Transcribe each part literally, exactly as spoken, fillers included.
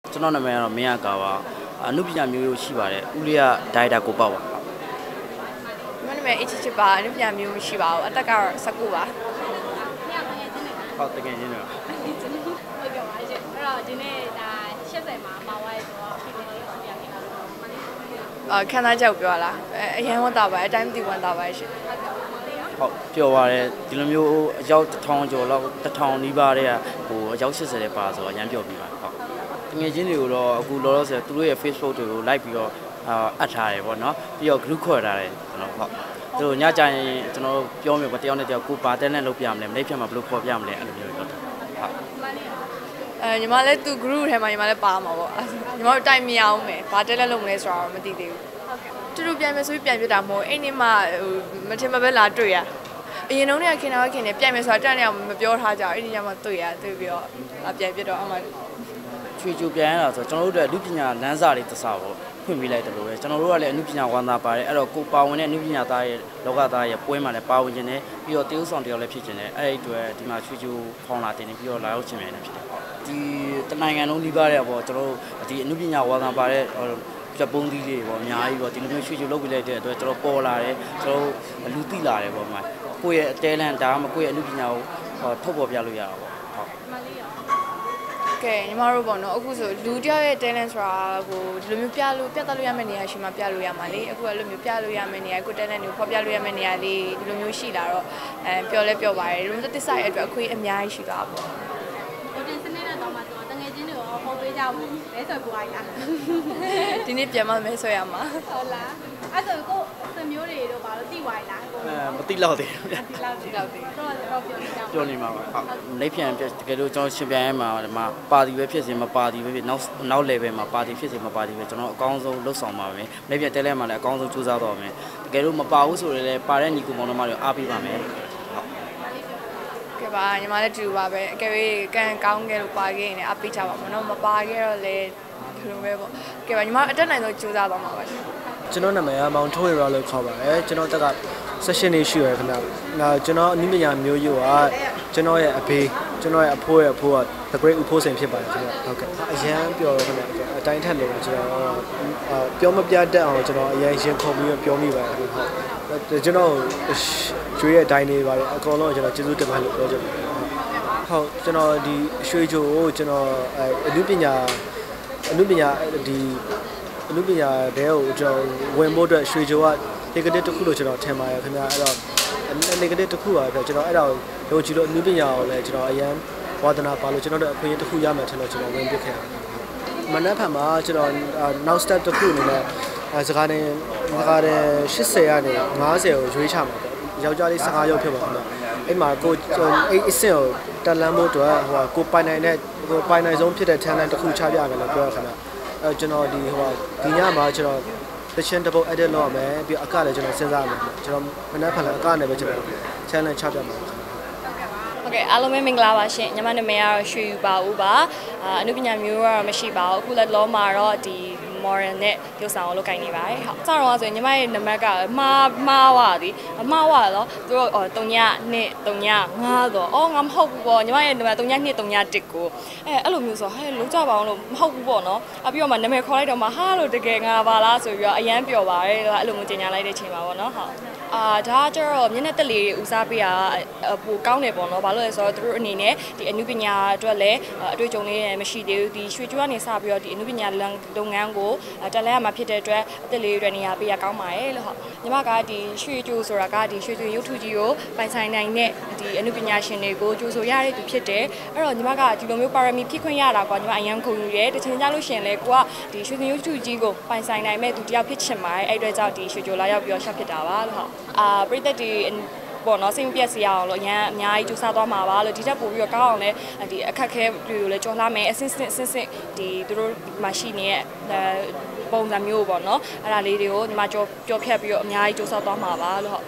ကျွန်တော်နာမည်ကတော့မင်းရကာပါအနုပညာမျိုးမျိုးရှိပါတယ်ဦးလေးကဒါရိုက်တာကိုပေါ့ပါကျွန်တော်နာမည်အချစ်ချစ်ပါအနုပညာမျိုးမရှိပါဘူးအသက်ကတော့၁၉ပါဟုတ်တကယ်ချင်းတော့ဟုတ်ကဲ့ပါရှင်အဲ့တော့ဒီနေ့ဒါ၈၀မှာမှာဝိုင်းဆိုတော့ဒီနေ့လေးကိုပြခဲ့တာတော့မလေးအာခန်းသားကြောက်ပြောလားအရင်ဝန်တာပါအတိုင်းမသိဝန်တာပါရှင်ဟုတ်ပြောပါတယ်ဒီလိုမျိုးအယောက်တစ်ထောင်ကျော်လောက်တစ်ထောင်နီးပါးတဲ့ဟိုအယောက်၈၀တဲ့ပါဆိုတော့အရန်ပြောပြီးပါဟုတ်ငွေချင်းတွေကိုတော့အခုလောလောဆယ်သူတို့ရဲ့ Facebook တွေကို like ပြီးတော့အပ်ထားတယ်ပေါ့နော်ပြီးတော့ group ခေါ်ထားတယ်ကျွန်တော်ဟုတ်သူတို့ညကြရင်ကျွန်တော်ပြောမယ်ပေါ့တယောက်နဲ့တယောက်ကိုပါတဲ့နဲ့လုပ်ပြမလဲမနေ့ဖြတ်မှာဘယ်လိုခေါ်ပြမလဲအဲ့လိုမျိုးပြောတယ်ဟုတ်အဲညီမလည်းသူ group ထဲမှာညီမလည်းပါမှာပေါ့ညီမတို့တိုင်မရအောင်မယ်ဘာတက်လက်လုပ်မလဲဆိုတော့မသိသေးဘူးတူတူပြန်မယ်ဆိုပြီးပြန်ပြတာမဟုတ်အဲ့ဒီမှာဟိုမထင်မပဲလာတွေ့ရအရင်တော့ခင်တော်ခင်နေပြန်မယ်ဆိုတာတက်နေအောင်မပြောထားကြအဲ့ဒီညမှာတွေ့ရတွေ့ပြီးတော့ပြန်ပြတော့အမှချွေချူပြန်ရတာဆိုကျွန်တော်တို့အနုပညာလမ်းစာတွေတစားပေါ့ဖွင့်ပေးလိုက်တယ်လို့ပဲကျွန်တော်တို့ကလည်းအနုပညာဝန်သားပါတယ်အဲ့တော့ကိုပါဝင်တဲ့အနုပညာသားရဲ့လောကသားရဲ့ပွဲမှာလည်းပါဝင်ခြင်းနဲ့ပြီးတော့တရုပ်ဆောင်တယောက်လည်းဖြစ်ခြင်းနဲ့အဲ့ဒီအတွက်ဒီမှာချွေချူဖောင်းလာတင်နေပြီးတော့လာရောက်ခြင်းပဲဖြစ်တယ်ဒီတနိုင်ငံလုံးဒီပါတဲ့ပေါ့ကျွန်တော်တို့ဒီအနုပညာဝန်သားပါတဲ့ပြပုံးသီးတွေပေါ့အများကြီးပေါ့ဒီလိုမျိုးချွေချူလုပ်ပေးလိုက်တဲ့အတွက်ကျွန်တော်ပေါ်လာတယ်ကျွန်တော်လူသိလာတယ်ပေါ့မှာကိုယ့်ရဲ့အတဲလန်ဒါမှမကိုယ့်ရဲ့အနုပညာကိုထုတ်ပေါ်ပြလို့ရတာပေါ့ဟုတ်ကဲညီမတို့ပေါ့နော်အခုဆိုလူတယောက်ရဲ့ talent ဆိုတာကိုဒီလိုမျိုးပြလို့ပြသလို့ရမယ့်နေရာရှိမှပြလို့ရမှာလေအခုကလိုမျိုးပြလို့ရမယ့်နေရာကို talent ကိုဖော်ပြလို့ရမယ့်နေရာလေးဒီလိုမျိုးရှိလာတော့အဲပျော်လဲပျော်ပါတယ်ဒီလိုမျိုးတစ္ဆာရဲ့အတွက်အခွင့်အများကြီးရှိသွားပါပေါ့ကိုတင်စနေနဲ့တော့မှဆိုတငယ်ချင်းတွေရောဟောပေးကြဘူးလဲဆိုကိုအားရဒီနေ့ပြန်မမဲဆွဲရမှာဟုတ်လားအဲ့ဆိုကိုဆွေမျိုးတွေတို့ဘာလို့တိဝိုင်းလားကိုအဲမတိလောက်သေးဘူးဗျာတိလောက်တိလောက်သေးတော့တော့ပြောနေကြပြောနေမှာပါဟုတ်လက်ပြန်ပြတကယ်လို့ကျွန်တော်ရှင်ပြန်ရဲမှာဒီမှာပါတီပဲဖြစ်စေမပါတီပဲဖြစ်နောက်နောက် level မှာပါတီဖြစ်စေမပါတီပဲကျွန်တော်အကောင်းဆုံးလှုပ်ဆောင်ပါမယ်လက်ပြန်တဲလဲမှာလည်းအကောင်းဆုံးစူးစမ်းတော့မယ်တကယ်လို့မပါဘူးဆိုရင်လည်းပါတဲ့ညီကူမောင်နှမတွေအားပေးပါမယ်ဟုတ်ကဲပါညီမလည်းတူပါပဲအကယ်၍ကန်ကောင်းခဲ့လို့ပါခဲ့ရင်လည်းအားပေးကြပါမယ်နော်မပါခဲ့တော့လည်းဒီလိုပဲပေါ့ကဲပါညီမအတက်နိုင်ဆုံးစူးစမ်းသွားမှာပါကျွန်တော်နာမည်ကမောင်ထိုးရလို့ခေါ်ပါတယ်ကျွန်တော်တက်က session လေးရှိရခင်ဗျာနောက်ကျွန်တော်အနည်းငယ်မျိုးရိုးကကျွန်တော်ရဲ့အဖေကျွန်တော်ရဲ့အဖိုးရဲ့အဖိုးက the great ဦးဖိုးစိန်ဖြစ်ပါတယ်ခင်ဗျာဟုတ်ကဲ့အရန်ပြောတော့ခင်ဗျာအတိုင်းထက်လို့ကျွန်တော်ပြောမပြတတ်အောင်ကျွန်တော်အရန်ရင်ခုန်ပြီးပြောမိပါတယ်ဟုတ်ကျွန်တော်ရွှေရဲ့အတိုင်းလေးပါတယ်အကုန်လုံးကျွန်တော်ကျေးဇူးတင်ပါတယ်လို့ပြောချင်ပါတယ်ဟုတ်ကျွန်တော်ဒီရွှေချိုကိုကျွန်တော်အနုပညာအနုပညာဒီအနုပညာတဲကိုကျွန်တော်ဝင်ဖို့အတွက်ရွှေချိုက negative တစ်ခုလို့ကျွန်တော်ထင်ပါတယ်ခင်ဗျာအဲ့တော့ negative တစ်ခုပါပဲကျွန်တော်အဲ့ဒါကိုယုံကြည်လို့အနုပညာကိုလည်းကျွန်တော်အရန်ဝါသနာပါလို့ကျွန်တော်တို့အခွင့်အရေးတစ်ခုရမယ်ထင်လို့ကျွန်တော်ဝင်ပြခဲ့တယ်မနက်ဖြန်မှာကျွန်တော်နောက် step တစ်ခုအနေနဲ့စကားနဲ့စကားနဲ့၈၀ကနေ၅၀ကိုရွေးချမှာပေါ့ယောက်ျားလေး၁၅ယောက်ဖြစ်ပါခင်ဗျာအဲ့မှာကိုအဲ့အစ်စင်ကိုတက်လန်းဖို့အတွက်ဟိုကိုပိုင်နိုင်တဲ့ကိုပိုင်နိုင်ဆုံးဖြစ်တဲ့ talent တစ်ခုချပြမယ်လို့ပြောရခင်ဗျာအဲကျွန်တော်ဒီဟိုဒီညမှာကျွန်တော်တချင်းတစ်ပုတ် edit လုပ်ရမယ်ပြီးအကလည်းကျွန်တော်စဉ်းစားရမယ်ကျွန်တော်မနေ့ဖက်လည်းအကနဲ့ပဲကျွန်တော် challenge ချပြမှာဟုတ်ကဲ့အားလုံးပဲမင်္ဂလာပါရှင်ညီမနာမည်ကတော့ရွှေယူပါဦးပါအနုပညာမျိုးကတော့မရှိပါဘူးအခုလည်းလောမှာတော့ဒီ modern နဲ့ရုပ်ဆောင်လုပ်ကိုင်နေပါတယ်ဟုတ်စတော့ဆိုရင်ညီမရဲ့နံပါတ်ကမှားမှားပါသည်မှားပါတော့သူတို့၃ညနှစ်၃ည၅ဆိုအော်ငါမဟုတ်ဘူးပေါ့ညီမရဲ့နံပါတ်၃ညနှစ်၃ညတစ်ကိုအဲအဲ့လိုမျိုးဆိုဟဲ့လုံးကြပါအောင်လို့မဟုတ်ဘူးပေါ့နော်အပြီးတော့မှနာမည်ခေါ်လိုက်တော့မှဟာလို့တကယ်ငါပါလားဆိုပြီးတော့အရန်ပျော်ပါတယ်အဲ့လိုမျိုးကြေညာလိုက်တဲ့ချိန်ပါပေါ့နော်ဟုတ်အာဒါကျတော့မျက်နှာတက်လေးတွေဦးစားပေးတာပိုကောင်းတယ်ပေါ့နော်ဘာလို့လဲဆိုတော့သူတို့အနေနဲ့ဒီအနုပညာအတွက်လည်းအတွေ့အကြုံလေးမရှိသေးဘူးဒီရွှေကျွမ်းနေစပြီးတော့ဒီအနုပညာလုပ်ငန်းကိုတက်လဲရမှာဖြစ်တဲ့အတွက်အသက်လေးတွေနေရာပေးရကောင်းပါတယ်လို့ဟုတ်ညီမကဒီရွှေကျိုးဆိုတာကဒီရွှေကျိုးရုပ်ထုကြီးကိုပိုင်ဆိုင်နိုင်တဲ့ဒီအနုပညာရှင်တွေကိုကြိုးဆိုရတဲ့သူဖြစ်တယ်အဲ့တော့ညီမကဒီလိုမျိုးပါရမီဖြည့်ခွင့်ရတာကွာညီမအရန်ခုံယူတယ်တချင်ကြလို့ရှင်လဲကိုကဒီရွှေကျိုးရုပ်ထုကြီးကိုပိုင်ဆိုင်နိုင်မဲ့သူတယောက်ဖြစ်ချင်ပါတယ်အဲ့အတွက်ကြောင့်ဒီရွှေကျိုးလာရောက်ပြီးတော့ရှော့ဖြစ်တာပါလို့ဟုတ်အာပရိသတ်ဒီပေါ့နော်စိတ်မပြတ်စေရအောင်လို့အရန်အများကြီးကြိုးစားသွားမှာပါလို့ဒီထက်ပိုပြီးတော့ကောင်းအောင်လဲဒီအခက်ခဲတွေကိုလည်းကြော်လာမယ်အစစ်စစ်စစ်စစ်ဒီသူတို့မှရှိနေတဲ့ပုံစံမျိုးပေါ့နော်အဲ့ဒါလေးတွေကိုညီမကြော်ကြော်ဖြတ်ပြီးတော့အများကြီးကြိုးစားသွားမှာပါလို့ဟုတ်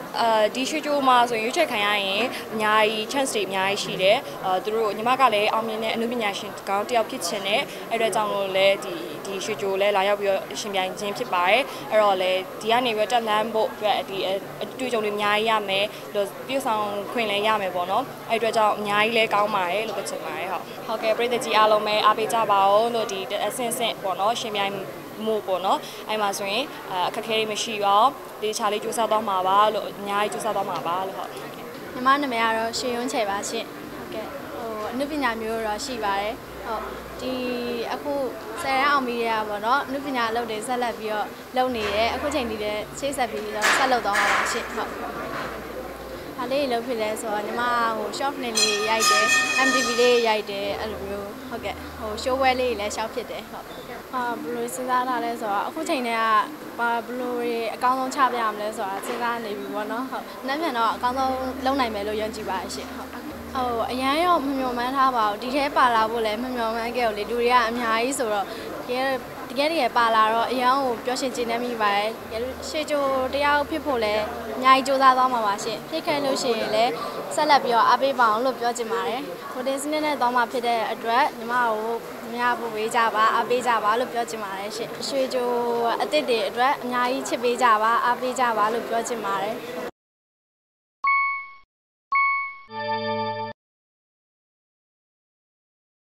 အာဒီရွှေချိုမှာဆိုရင်ရွေးချယ်ခံရရင်အများကြီး chance တွေအများကြီးရှိတယ်အာသူတို့ညီမကလည်းအောင်မြင်တဲ့အမှုပညာရှင်ကောင်းတစ်ယောက်ဖြစ်ချင်တယ်အဲ့အတွက်ကြောင့်လို့လည်းဒီဒီရွှေချိုလည်းလာရောက်ပြီးတော့ရှင်ပြိုင်ခြင်းဖြစ်ပါတယ်အဲ့တော့လည်းဒီကနေပြီးတက်လှမ်းဖို့အတွက်ဒီအတွေ့အကြုံတွေအများကြီးရမယ်လို့ပြုဆောင်ခွင့်လည်းရမယ်ပေါ့နော်အဲ့အတွက်ကြောင့်အများကြီးလည်းကောင်းပါတယ်လို့ပြောချင်ပါတယ်ဟုတ်ဟုတ်ကဲ့ပြည်သူကြီးအားလုံးပဲအားပေးကြပါဦးလို့ဒီအဆင့်ဆင့်ပေါ့နော်ရှင်ပြိုင်မှုပေါ့နော်အဲ့မှာဆိုရင်အခက်အခဲတွေမရှိတော့ဒီချာလေးစူးစမ်းတော့မှာပါလို့အများကြီးစူးစမ်းတော့မှာပါလို့ဟုတ်ညီမနာမည်ကတော့ရွှေရုံးချယ်ပါရှင်ဟုတ်ကဲ့ဟိုအနုပညာမျိုးတော့ရှိပါတယ်ဟုတ်ဒီအခုဆယ်ရန်အောင်ပြီးရပါတော့အနုပညာအလုပ်တွေဆက်လက်ပြီးတော့လုပ်နေတယ်အခုချိန်ဒီလည်းချိတ်ဆက်ပြီးတော့ဆက်လုပ်တော့မှာပါရှင်ဟုတ်ဒါလေးလုပ်ဖြစ်လဲဆိုတော့ညီမဟို short film လေးရိုက်တယ် M T V လေးရိုက်တယ်အဲ့လိုမျိုးဟုတ်ကဲ့ဟို show wear လေးလည်းရှောက်ဖြစ်တယ်ဟုတ်အာဘယ်လိုစဉ်းစားထားလဲဆိုတော့အခုချိန်တည်းကဘာဘယ်လိုအကောင်းဆုံးချပြရမလဲဆိုတာစဉ်းစားနေပြီပေါ့နော်ဟုတ်နောက်ပြန်တော့အကောင်းဆုံးလုပ်နိုင်မယ်လို့ယုံကြည်ပါတယ်ရှင်ဟုတ်ဟိုအရန်ရောမမျှော်မှန်းထားပါဘူးဒီထဲပါလာဖို့လည်းမမျှော်မှန်းခဲ့ဘူးလေလူတွေကအများကြီးဆိုတော့တကယ်တကယ်တကယ်ပါလာတော့အရန်ကိုပျော်ရွှင်ကျေနပ်မိပါတယ်ရှေ့ကျိုးတရားဖြစ်ဖို့လည်းအများကြီးစူးစမ်းသွားမှာပါရှင်ဖြစ်ခဲ့လို့ရှိရင်လည်းဆက်လက်ပြီးတော့အားပေးပါအောင်လို့ပြောချင်ပါတယ်ကိုတင်စနစ်နဲ့သွားမှာဖြစ်တဲ့အတွက်ညီမကိုများဖို့ပေးကြပါအားပေးကြပါလို့ပြောချင်ပါတယ်ရှင်ရွှေကျိုးအစ်စ်တွေအတွက်အများကြီးချစ်ပေးကြပါအားပေးကြပါလို့ပြောချင်ပါတယ်